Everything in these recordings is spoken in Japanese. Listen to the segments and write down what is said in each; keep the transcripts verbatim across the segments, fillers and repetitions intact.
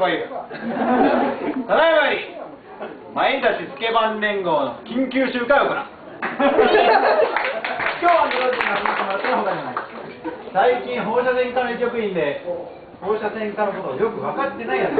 こいい。ただいまより前出しスケバン連合の緊急集会を行う。今日はメロディーが話してもらったら他にはない。最近放射線科の局員で放射線科のことをよく分かってないやつ。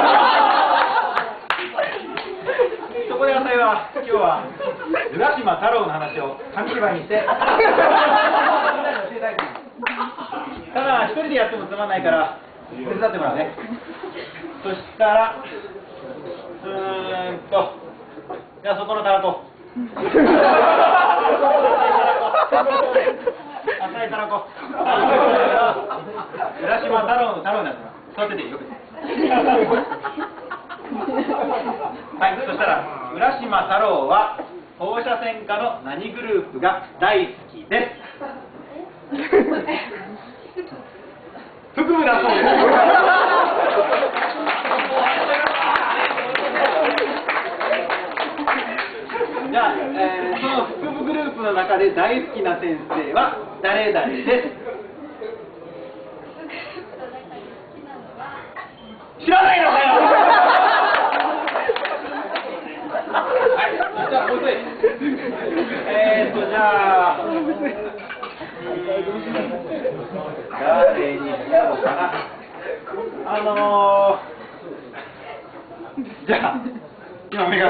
そこであたいは今日は浦島太郎の話を紙芝居にしてみんなに教えたいと思います。ただ一人でやってもつまんないから手伝ってもらうね。そしたらうーんとじゃあそこのたらこ浅いたらこ浦島太郎の太郎になってます。座ってていいよ。はい、そしたら浦島太郎は放射線科の何グループが大好きです。腹部だそうです。じゃあ、えー、その腹部グループの中で大好きな先生は誰々です。知らないのかよ。はい、じゃあもう一人。えーっとじゃあ誰にしようかな。あのー、じゃあ今目が合った。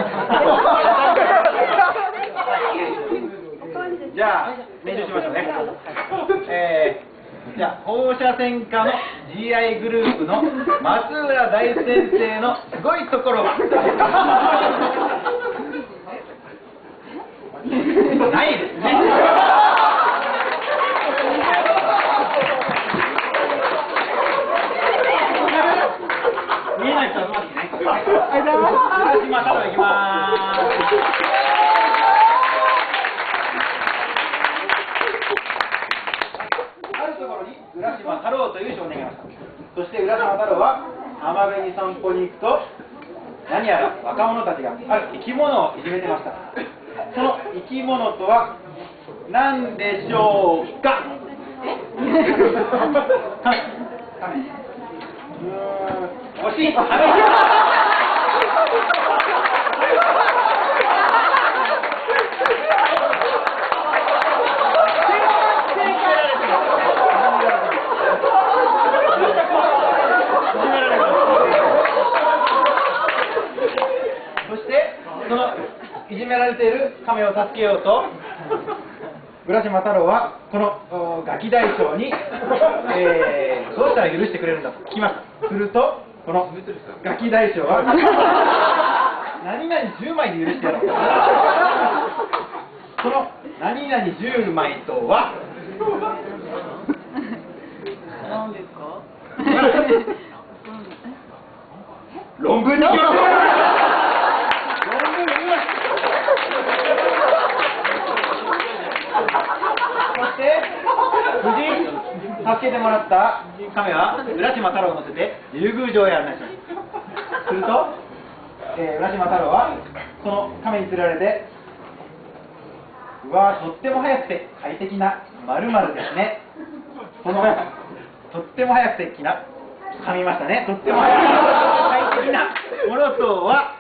じゃあ練習しましょうね。えー、じゃあ放射線科の ジーアイ グループの松浦大先生のすごいところはないですね。見えない人は待ってね。はい、浦島太郎いきまーす。あるところに浦島太郎という少年がいました。そして浦島太郎は浜辺に散歩に行くと何やら若者たちがある生き物をいじめてました。その生き物とは何でしょうか。うーん、惜しい。そしてそのいじめられている亀を助けようと浦島太郎はこのガキ大将に、えー、どうしたら許してくれるんだと聞きました。するとこのガキ大将は何々じゅうまいで許してやろう。その何々じゅうまいとは何ですか。論文に決まってる。そして無事助けてもらった亀は浦島太郎を乗せて竜宮城へ案内しました。すると、えー、浦島太郎はその亀に連れられて、うわーとっても速くて快適な〇〇ですね。そのとっても速くて快適な噛みましたね。とっても速くて快適なものとは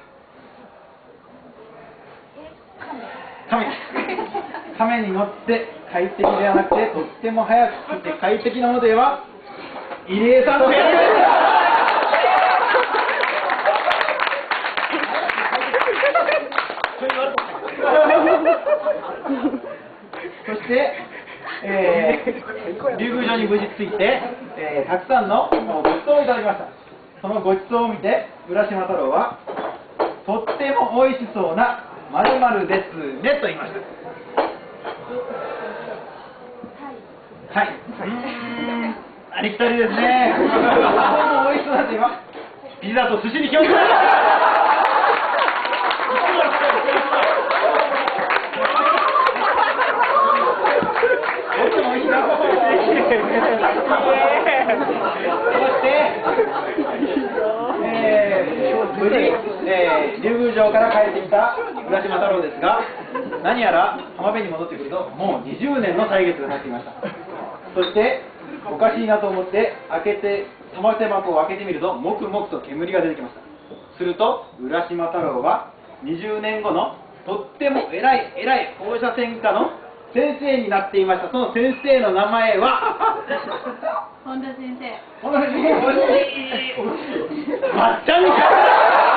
亀。亀に乗って快適ではなくてとっても速くて快適なものといえば入江さんの部屋です。そして、えー、竜宮城に無事着いて、えー、たくさんのごちそうをいただきました。そのごちそうを見て浦島太郎はとっても美味しそうな〇〇ですねと言いました。はい。うーん、ありきたりですね。とても美味しそうだと言えばピザと寿司に決まってます。とっても美味しいな。そして、えー、無事、えー、竜宮城から帰ってきた浦島太郎ですが、何やら浜辺に戻ってくるともうにじゅうねんの歳月が経っていました。そしておかしいなと思って開けて玉手箱を開けてみるともくもくと煙が出てきました。すると浦島太郎はにじゅうねんごのとっても偉い偉い放射線科の先生になっていました。その先生の名前は本田先生。 本田先生。まっちゃんか